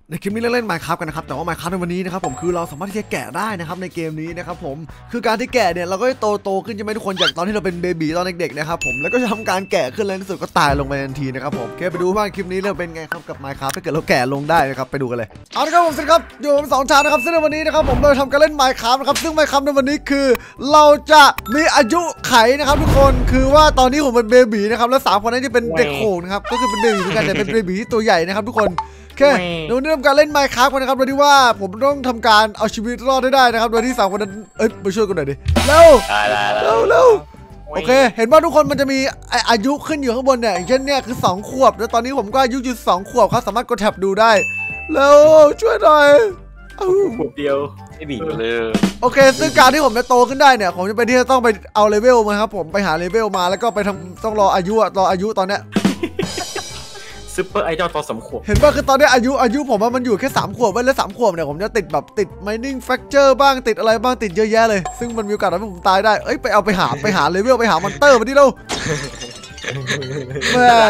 ในคลิปนี้เล่น Minecraft กันนะครับแต่ว่า Minecraft ในวันนี้นะครับผมคือเราสามารถที่จะแกะได้นะครับในเกมนี้นะครับผมคือการที่แกะเนี่ยเราก็จะโตขึ้นใช่ไหมทุกคนจากตอนที่เราเป็นเบบีตอนเด็กๆนะครับผมแล้วก็จะทำการแกะขึ้นแล้วในสุดก็ตายลงไปทันทีนะครับผมไปดูว่าคลิปนี้เราเป็นไงครับกับ Minecraft ถ้าเกิดเราแกะลงได้นะครับไปดูกันเลยเอาละครับผมสวัสดีครับอยู่ผม2 ชานะครับซึ่งในวันนี้นะครับผมเราทำการเล่น Minecraft นะครับซึ่ง Minecraft ในวันนี้คือเราจะมีอายุไขนะครับทุกคนคือว่าตอนนี้ผมเป็นเบบีนะครับแล้ว3 คนนั้นที่เป็นเด็กโขงนะครับก็คือเป็นเบบีเหมือนกันแต่เป็นเบบีที่ตัวใหญ่นะครับทุกคนโอเคเดี๋ยวนี้ทำการเล่น Minecraft กันนะครับโดยที่ว่าผมต้องทำการเอาชีวิตรอดได้นะครับโดยที่3 คนนั้นมาช่วยกันหน่อยดิเร็วโอเคเห็นว่าทุกคนมันจะมีอายุขึ้นอยู่ข้างบนเนี่ยอย่างเช่นเนี่ยคือ2 ขวบแล้วตอนนี้ผมก็อายุอยู่2 ขวบเขาสามารถกดแท็บดูได้แล้วช่วยหน่อยขวบเดียวไม่บีเลยโอเคซึ่งการที่ผมจะโตขึ้นได้เนี่ยผมจะเป็นที่จะต้องไปเอาเลเวลมาครับผมไปหาเลเวลมาแล้วก็ไปทำต้องรออายุตอนเนี้ยซุปเปอร์ไอดอลตอน3 ขวบเห็นว่าคือตอนนี้อายุผมว่ามันอยู่แค่3 ขวบไว้แล้ว3 ขวบเนี่ยผมจะติด mining fracture บ้างติดอะไรบ้างติดเยอะแยะเลยซึ่งมันมีโอกาสทำให้ผมตายได้ไปหาเลเวลไปหามอนเตอร์มาดิเราแม่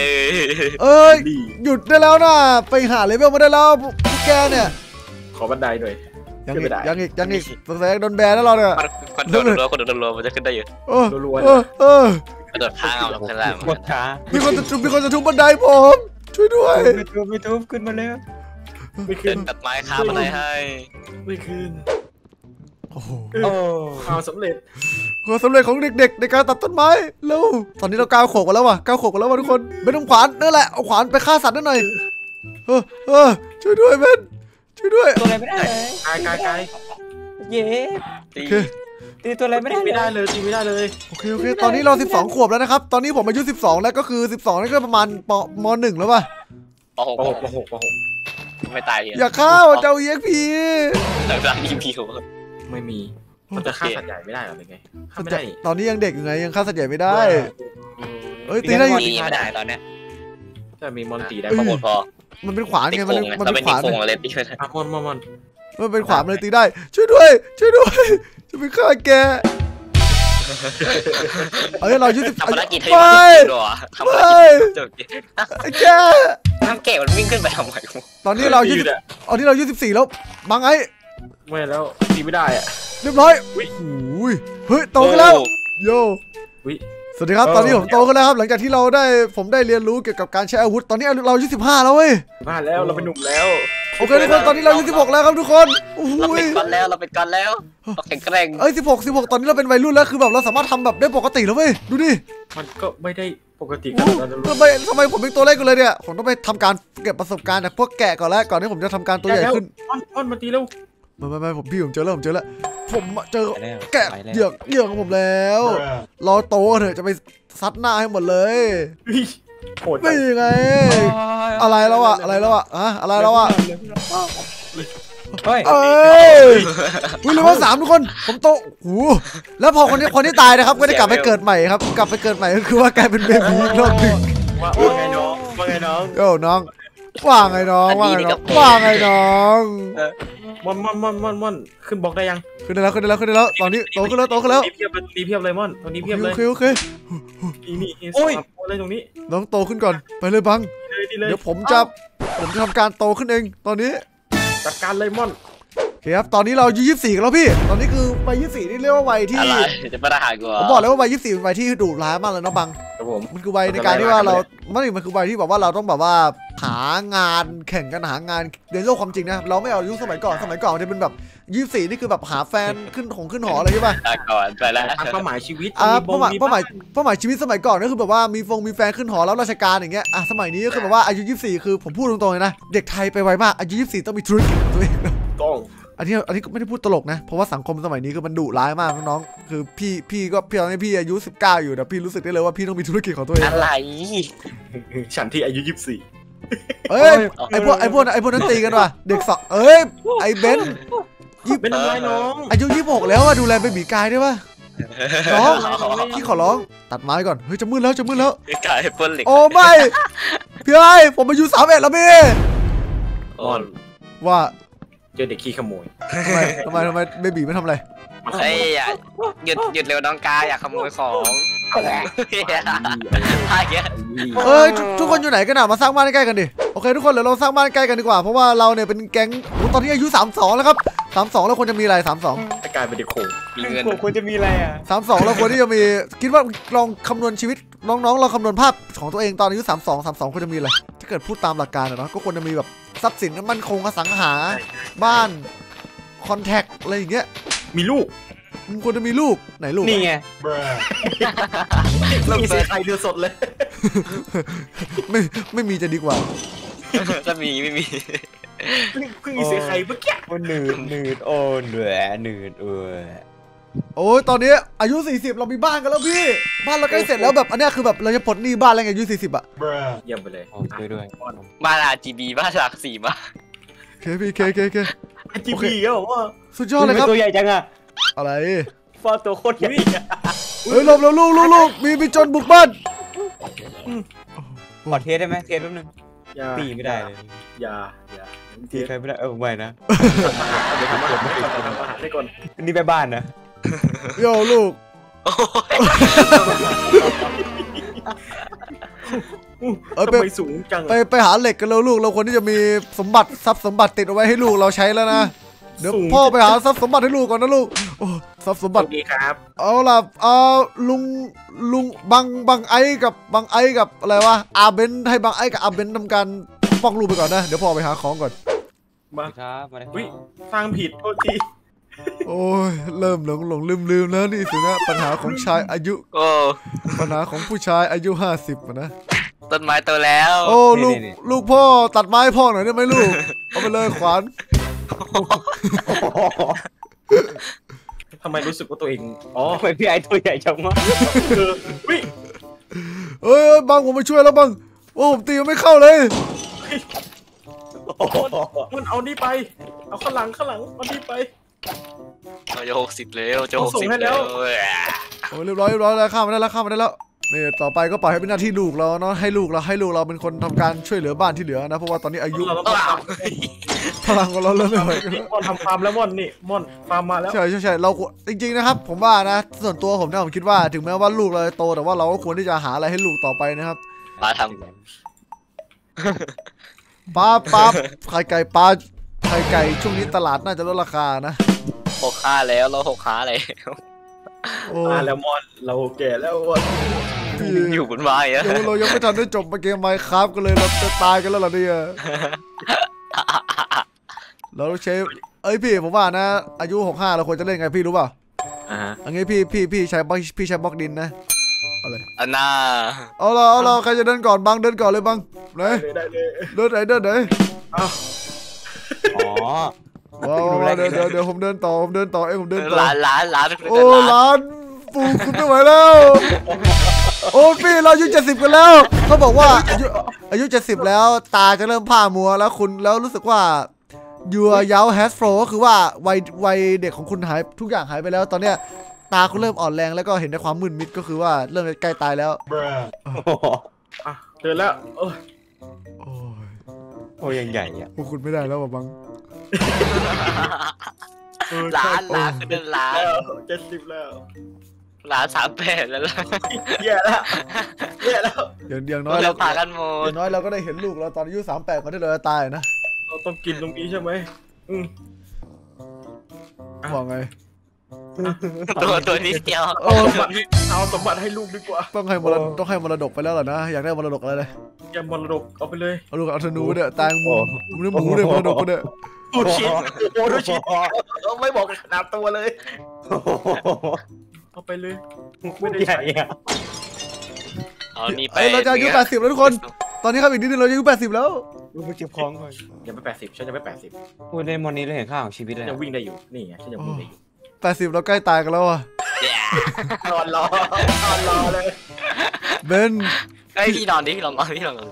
หยุดได้แล้วนะไปหาเลเวลมาได้แล้วพวกแกเนี่ยขอบันไดหน่อยยังอีกสงสัยโดนแบนแล้วเราเนี่ยคนโดนรัวมันจะขึ้นได้เยอะรัวกระโดดข้างเอาขึ้นล่างกดขามีคนจะทุบบันไดผมช่วยด้วยไม่ทุบขึ้นมาแล้วไม่ขึ้นตัดไม้ค้าบันไดให้ไม่ขึ้นโอ้โหความสำเร็จของเด็กๆในการตัดต้นไม้แล้วตอนนี้เรา9 ขวบกันแล้วว่ะทุกคนไม่ต้องขวานนั่นแหละเอาขวานไปฆ่าสัตว์นั่นหน่อยช่วยด้วยเบนช่วยด้วยตัวอะไรไม่ได้กายเย้ตีตัวอะไรไม่ได้เลยตีไม่ได้เลยโอเคตอนนี้เรา12 ขวบแล้วนะครับตอนนี้ผมอายุ12แล้วก็คือ12นี่ก็ประมาณม.1แล้วป่ะป.6ไม่ตายอย่าฆ่าเจ้าEXP หลังEXP ไม่มีมันจะฆ่าสัตว์ใหญ่ไม่ได้หรอเป็นไงฆ่าไม่ได้ตอนนี้ยังเด็กอยู่ไงยังฆ่าสัตว์ใหญ่ไม่ได้ตีได้ไม่ได้ตอนเนี้ยจะมีมอนตีได้พอมันเป็นขวานไงมันเป็นขวานอะไรตีช่วยมันเป็นขวานเลยตีได้ช่วยด้วยจะไปฆ่าแกเรา20 ทำภารกิจให้แกน้ำเก๋มันวิ่งขึ้นไปทำไมตอนนี้เรา24แล้วบางไอ้ไม่แล้วตีไม่ได้อะเรียบร้อยเฮ้ยโตขึ้นแล้วโยสวัสดีครับตอนนี้ผมโตขึ้นแล้วครับหลังจากที่ผมได้เรียนรู้เกี่ยวกับการใช้อาวุธตอนนี้เราอายุ15แล้วเว้ย 15แล้วเราเป็นหนุ่มแล้วโอเคทุกคนตอนนี้เราอายุ16แล้วครับทุกคนเราเป็นกันแล้วเราแข็งแกร่ง 16ตอนนี้เราเป็นวัยรุ่นแล้วคือแบบเราสามารถทำแบบได้ปกติแล้วเว้ยดูดิมันก็ไม่ได้ปกติกันทำไมผมเป็นตัวเล็กกันเลยเนี่ยผมต้องไปทำการเก็บประสบการณ์จากพวกแกะก่อนที่ผมจะทำการตัวใหญ่ขึ้นอ้อนมาตีแล้วไม่ผมเจอแล้วผมเจอแกะเหยื่อของผมแล้วรอโตเถอะจะไปซัดหน้าให้หมดเลยไม่ยังไงอะไรแล้วอะอะไรแล้วเลเวล3ทุกคนผมโตแล้วพอคนที่ตายนะครับก็ได้กลับไปเกิดใหม่ครับกลับไปเกิดใหม่ก็คือว่ากลายเป็นเบบีอีกรอบนึงว่าไงน้องน้องว่าไงน้องม่อนขึ้นบล็อกได้ยังขึ้นได้แล้วตอนนี้โตขึ้นแล้วเพียบเลยม่อนตอนนี้เพียบเลยโอเคนี่อะไรตรงนี้น้องโตขึ้นก่อนไปเลยบังเดี๋ยวผมจะทำการโตขึ้นเองตอนนี้จัดการเลยม่อนโอเคครับตอนนี้เราอายุ24กันแล้วพี่ตอนนี้คือวัย24นี่เรียกว่าวัยที่จะประหารกูผมบอกเลยว่าวัย24เป็นวัยที่ดุร้ายมากเลยนะบังมันคือวัยในการที่ว่ามันคือวัยที่แบบว่าเราต้องแบบว่าหางานแข่งกันหางานในโลกความจริงนะเราไม่เอายุคสมัยก่อนมันจะเป็นแบบ24นี่คือแบบหาแฟนขึ้นหออะไรใช่ป่ะก่อนไปแล้วเป้าหมายชีวิตเป้าหมายชีวิตสมัยก่อนก็คือแบบว่ามีแฟนขึ้นหอแล้วราชการอย่างเงี้ยสมัยนี้ก็คือแบบว่าอายุ24คือผมพูดตรงๆเลยนะเด็กไทยไปไวมากอายุ24ต้องมีธุรกิจตัวเองต้องอันนี้ก็ไม่ได้พูดตลกนะเพราะว่าสังคมสมัยนี้คือมันดุร้ายมากน้องคือพี่ตอนนี้พี่อายุ19อยู่แต่พี่รู้สึกได้เลยว่าพี่ต้องมีธุรกิจของตัวเองอะไรฉันที่อายุ24 ไอพวกนั้นตีกันว่ะเด็กไอเบนเป็นอะไรน้องอายุ26แล้วดูแลเบบีกายได้ป่ะน้องพี่ขอร้องตัดไม้ก่อนเฮ้ยจะมืดแล้วกายปนเหล็กโอ้ไม่พี่ผมอายุ31แล้วพี่ว่าเจอเด็กขี้ขโมยทำไมเบบีไม่ทำอะไรหยุดเร็วน้องกายอยากขโมยของเอ้ยทุกคนอยู่ไหนกันอะมาสร้างบ้านใกล้ๆกันดิโอเคทุกคนเดี๋ยวเราสร้างบ้านใกล้กันดีกว่าเพราะว่าเราเนี่ยเป็นแก๊งตอนที่อายุ32แล้วครับ32แล้วควรจะมีอะไร32 จะกลายเป็นเด็กโขงมีเงินควรจะมีอะไรอ่ะ 32แล้วควรที่จะมีคิดว่าลองคำนวณชีวิตน้องๆลองคำนวณภาพของตัวเองตอนอายุ32ควรจะมีอะไรถ้าเกิดพูดตามหลักการเนาะก็ควรจะมีแบบทรัพย์สินมั่นคงอสังหาบ้านคอนแทคอะไรอย่างเงี้ยมีลูกมึงควรจะมีลูกไหนลูกนี่ไงเรามีเสียใครเดือดสดเลยไม่มีจะดีกว่าถ้ามีไม่มีเพิ่งมีเสียใครเมื่อกี้หนืดโอ้เหนื่อยหนืดโอ้ยตอนนี้อายุ40เรามีบ้านกันแล้วพี่บ้านเราใกล้เสร็จแล้วแบบอันนี้คือแบบเราจะปลดหนี้บ้านแล้วไงอายุ40อ่ะเยี่ยมไปเลยด้วยบ้าน RGB บ้านหลักสี่มาเคพี่เค RGB ก็บอกว่าสุดยอดเลยครับตัวใหญ่จังอะอะไรฟอตัวโคตรใหญ่เฮ้ยหลบแล้วลูกมีโจรบุกบ้านขอเทสได้ไหมเทสแป๊บนึงตีไม่ได้เลยอย่าตีใครไม่ได้ผมไม่นะเดี๋ยวทำอาหารให้ก่อนนี่ไปบ้านนะโย่ลูกไปสูงจังไปหาเหล็กกันแล้วลูกเราควรที่จะมีสมบัติทรัพย์สมบัติติดเอาไว้ให้ลูกเราใช้แล้วนะเดี๋ยวพ่อไปหาทรัพย์สมบัติให้ลูกก่อนนะลูกโอ้ทรัพย์สมบัติดีครับเอาล่ะลุงบังไอกับอะไรวะอาเบนให้บังไอกับอาเบนทำการป้องลูกไปก่อนนะเดี๋ยวพ่อไปหาของก่อนมาครับสร้างผิดโทษทีโอ้ยเริ่มหลงลืมแล้วนี่สินะปัญหาของชายอายุปัญหาของผู้ชายอายุ50นะต้นไม้โตแล้วโอ้ลูกพ่อตัดไม้พ่อหน่อยได้ไหมลูกเอาไปเลยขวานทำไมรู้สึกว่าตัวเองทำไมพี่ไอตัวใหญ่จังวะเอ้ยบังผมมาช่วยแล้วบังโอ้ผมตีไม่เข้าเลยมันเอานี่ไปเอาข้างหลังเอานี่ไปเราจะ60แล้วจะ60แล้วโอ้เรียบร้อยแล้วข้ามมาได้แล้วนี่ต่อไปก็ปล่อยให้เป็นหน้าที่ลูกเราเนาะให้ลูกเราเป็นคนทำการช่วยเหลือบ้านที่เหลือนะเพราะว่าตอนนี้อายุพลังของเราเริ่มไม่ไหวกันแล้วม่อนทำฟาร์มแล้วม่อนฟาร์มมาแล้วใช่เราจริงๆนะครับผมว่านะส่วนตัวผมเนี่ยผมคิดว่าถึงแม้ว่าลูกเราโตแต่ว่าเราก็ควรที่จะหาอะไรให้ลูกต่อไปนะครับป้าทำป้าไข่ไก่ช่วงนี้ตลาดน่าจะลดราคานะ 6 ค่าแล้วเรา6 ค่าเลยแล้วม่อนเราแก่แล้วม่อนอยู่บนไม้อะเรายังไม่ทันได้จบเกมไมค์ครับกันเลยเราจะตายกันแล้วเหรอเนี่ยเราใช้พี่ผมว่านะอายุ65เราควรจะเล่นไงพี่รู้เปล่าอันนี้พี่ใช้บล็อกดินนะอะไรอันน่าเอาเราใครจะเดินก่อนบังเดินก่อนเลยบังไหนเดินไหนอ๋อเดี๋ยวผมเดินต่อผมเดินต่อผมเดินต่อร้านโอ้ร้านปูคุณไม่ไหวแล้วโอ้พี่เราอายุ70กันแล้วเขาบอกว่าอายุ70แล้วตาจะเริ่มผ้ามัวแล้วคุณแล้วรู้สึกว่าyour youth has flow ก็คือว่าวัยเด็กของคุณหายทุกอย่างหายไปแล้วตอนเนี้ยตาคุณเริ่มอ่อนแรงแล้วก็เห็นในความมืดมิดก็คือว่าเริ่มใกล้ตายแล้วเดินแล้วโอ้ยังใหญ่อะพวกคุณไม่ได้แล้วบังร้านเดินร้าน 70แล้วร้าน38แล้วแย่แล้วอย่างน้อยเราพากันหมดอย่างน้อยเราก็ได้เห็นลูกเราตอนอายุ38ก่อนที่เราจะตายนะเราต้องกินตรงนี้ใช่ไหมว่าไงตัวนี้เดียวเอาสมบัติให้ลูกดีกว่าต้องให้มรดกไปแล้วเหรอนะอยากได้มรดกอะไรเลยอย่ามรดกเอาไปเลยเอาลูกเอาธนูเนี่ยแตงหมูเนี่ยหมูเนี่ยมรดกเนี่ยดูชิ้นไม่บอกขนาดตัวเลยเอาไปเลยไม่ได้ใหญ่อะเอานี่ไปเราจะอายุ80แล้วทุกคนตอนนี้ครับอีกนิดนึงเราอายุ80แล้วไปเก็บของก่อนยังไม่80ฉันยังไม่80 พูดในมอนนี้เราเห็นค่าของชีวิตเลยยังวิ่งได้อยู่นี่ไงฉันยังวิ่งได้อยู่ 80เราใกล้ตายกันแล้วอ่ะนอนรอเลยเบนไอ้พี่นอนดิพี่ลองนอนดิเดี๋ยวนอน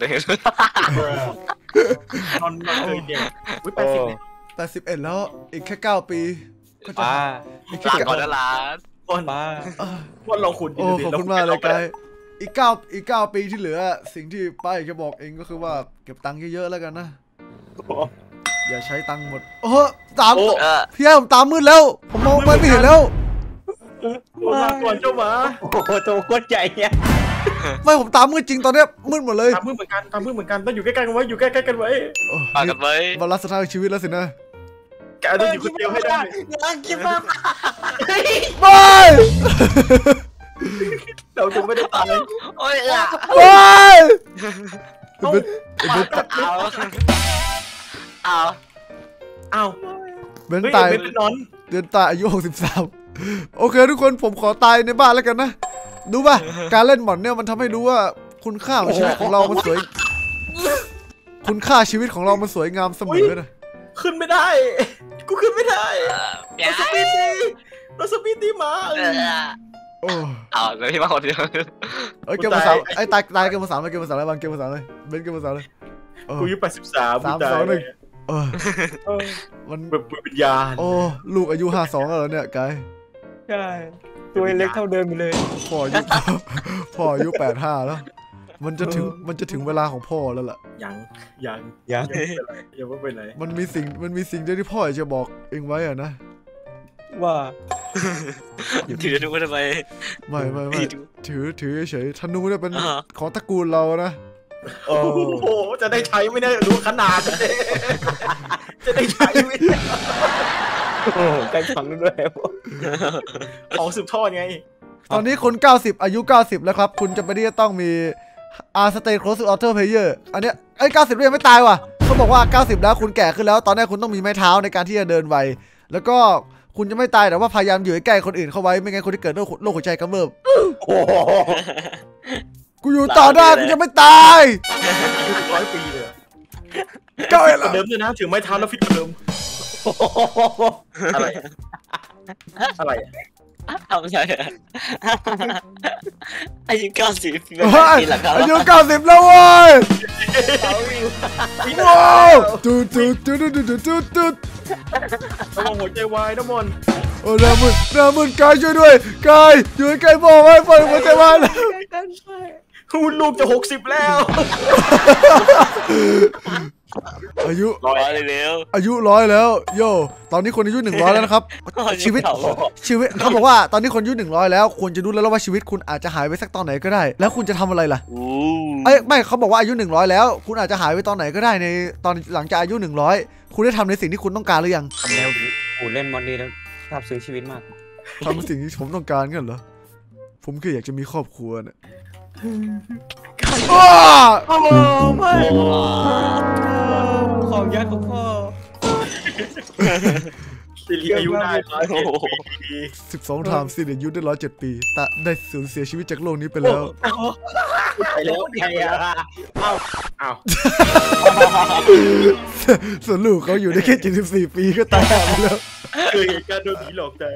เลยเดียว 81แล้วอีกแค่9 ปีก็จะอีกแค่ก่อนละล้านวันลองขุดโอ้ขอบคุณมากเลยกายอีก9 ปีที่เหลือสิ่งที่ป้าจะบอกเองก็คือว่าเก็บตังค์เยอะๆแล้วกันนะอย่าใช้ตังค์หมดตามพี่ผมตามมืดแล้วผมมองไม่เห็นแล้วลาก่อนเจ้าหมาโอ้โหตัวโคตรใหญ่เนี่ยไม่ผมตามมืดจริงตอนเนี้ยมืดหมดเลยตามมือเหมือนกันต้องอยู่ใกล้ๆกันไว้อยู่ใกล้ๆกันไว้ปากันไว้บรรลัดสุดท้ายของชีวิตแล้วสินะแกต้องอยู่คนเดียวให้ได้คิดมากไม่เราจะไม่ได้ตายโอ้ยไม่เอาเอาเบนเฮ้ยตายเป็นนอนเดือนตายอายุ63โอเคทุกคนผมขอตายในบ้านแล้วกันนะดูป่ะการเล่นหมอนเนี่ยมันทำให้รู้ว่าคุณค่าของชีวิตของเรามันสวย คุณค่าชีวิตของเรามันสวยงามเสมอนะขึ้นไม่ได้กูขึ้นไม่ได้อย่าเราสปีดดีมาโอ้เอาเลยพี่มาคนเดียวเอ้ยเกมภาษาไอ้ตายเกมภาษาเลยเกมภาษาอะไรบางเกมภาษาเลยเบนเกมภาษาเลยเออกูอายุ83 3 2 1เออมันแบบวิญญาณโอ้ลูกอายุ52แล้วเหรอเนี่ยกายใช่ตัวเล็กเท่าเดิมอยู่เลยพ่ออายุ พ่ออายุ85แล้วมันจะถึงเวลาของพ่อแล้วล่ะยังยังยังไม่ไปไหนมันมีสิ่งเดียวที่พ่ออยากจะบอกเองไว้อะนะว่าถือดูทำไมไม่พี่ดูถือเฉยธนูเนี่ยเป็นของตระกูลเรานะโอ้โอ้โหจะได้ใช้ไม่ได้รู้ขนาดจะได้ใช้ไม่ได้โหใกล้ฟังด้วยของสืบทอดไงตอนนี้คุณ90อายุ90แล้วครับคุณจะไม่ได้ต้องมีstay close to outer player อันเนี้ย90ด้วยยังไม่ตายว่ะเขาบอกว่า90แล้วคุณแก่ขึ้นแล้วตอนนี้คุณต้องมีไม้เท้าในการที่จะเดินไวแล้วก็คุณจะไม่ตายแต่ว่าพยายามอยู่ใกล้คนอื่นเข้าไว้ไม่งั้นคนที่เกิดโรคหัวใจกำเริบโอ้โหกูอยู่ต่อได้กูจะไม่ตาย 100 ปีเลยก็ไอ้เดิมเลยนะถือไม้เท้าแล้วฟิตกว่าเดิมอะไรอะไรเอาไม่ใช่อายุ90เป็นเฮ้ยปีหลังเขาอายุ90แล้วเว้ยว้าวตุ๊ดระวังหัวใจวายน้ำมนต์โอ้หน้ามึนกายช่วยด้วยกายอยู่ใกล้พ่อไว้พ่อหัวใจวายแล้วคุณลูกจะ60แล้วอายุร้อยเลยเร็วอายุ100แล้วโย่ตอนนี้คนอายุ100แล้วนะครับชีวิตเขาบอกว่าตอนนี้คนอายุ100แล้วควรจะรู้แล้วว่าชีวิตคุณอาจจะหายไปสักตอนไหนก็ได้ แล้วคุณจะทำอะไรล่ะอู้ไม่เขาบอกว่าอายุ100แล้วคุณอาจจะหายไปตอนไหนก็ได้ในตอนหลังจากอายุ100คุณได้ทำในสิ่งที่คุณต้องการหรือยังทำแล้วโอ้เล่นมอนดีแล้วชอบซื้อชีวิตมากทำสิ่งที่ผมต้องการกันเหรอผมแค่อยากจะมีครอบครัวน่ะโอ้ไม่ของยัดของพ่อสิริอายุได้107 ปี 12 times สิอายุได้107 ปีแต่ได้สูญเสียชีวิตจากโลกนี้ไปแล้วไปแล้วไงอ้าวส่วนลูกเขาอยู่ได้แค่74 ปีก็ตายไปแล้วเคยเห็นการโดนผีหลอกใจ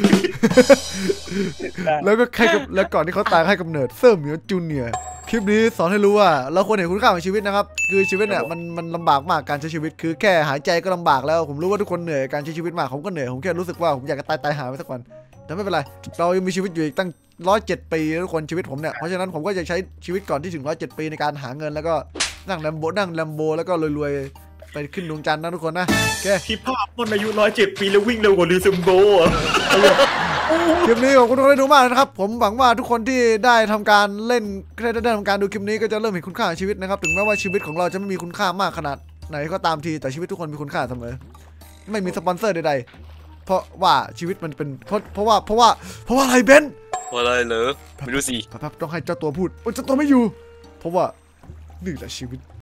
แล้วก็แล้วก่อนที่เขาตายให้กำเนิดเซิร์เหมียวจูเนียร์คลิปนี้สอนให้รู้ว่าเราควรเห็นคุณค่าของชีวิตนะครับคือชีวิตเนี่ยมันลำบากมากการใช้ชีวิตคือแค่หายใจก็ลำบากแล้วผมรู้ว่าทุกคนเหนื่อยการใช้ชีวิตมากผมก็เหนื่อยผมแค่รู้สึกว่าผมอยากจะตายหาไปสักวันแต่ไม่เป็นไรเรายังมีชีวิตอยู่อีกตั้ง107 ปีทุกคนชีวิตผมเนี่ยเพราะฉะนั้นผมก็จะใช้ชีวิตก่อนที่ถึง107 ปีในการหาเงินแล้วก็นั่งแลมโบแล้วก็รวยๆไปขึ้นดวงจันทร์นะทุกคนนะโอเคที่ภาพคนอายุ107 ปีแล้ววิ่งเร็วกว่าลิซึมโบอ่ะคลิปนี้ขอบคุณทุกคนที่ดูมากนะครับผมหวังว่าทุกคนที่ได้ทำการเล่นได้ทำการดูคลิปนี้ก็จะเริ่มเห็นคุณค่าของชีวิตนะครับถึงแม้ว่าชีวิตของเราจะไม่มีคุณค่ามากขนาดไหนก็ตามทีแต่ชีวิตทุกคนมีคุณค่าเสมอไม่มีสปอนเซอร์ใดๆเพราะว่าชีวิตมันเป็นเพราะว่าอะไรเบนอะไรเหรอไม่รู้สิต้องให้เจ้าตัวพูดเจ้าตัวไม่อยู่เพราะว่านี่แหละชีวิต